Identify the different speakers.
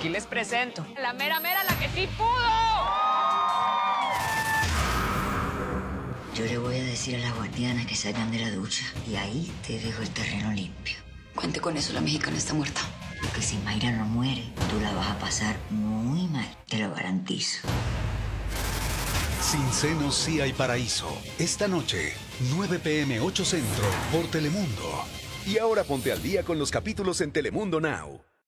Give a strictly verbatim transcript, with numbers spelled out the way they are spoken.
Speaker 1: Aquí les presento. La mera mera, la que sí pudo.
Speaker 2: Yo le voy a decir a las guardianas que salgan de la ducha y ahí te dejo el terreno limpio.
Speaker 3: Cuente con eso, la mexicana está muerta.
Speaker 2: Porque si Mayra no muere, tú la vas a pasar muy mal, te lo garantizo.
Speaker 4: Sin senos sí hay paraíso. Esta noche, nueve p m ocho Centro, por Telemundo.
Speaker 5: Y ahora ponte al día con los capítulos en Telemundo Now.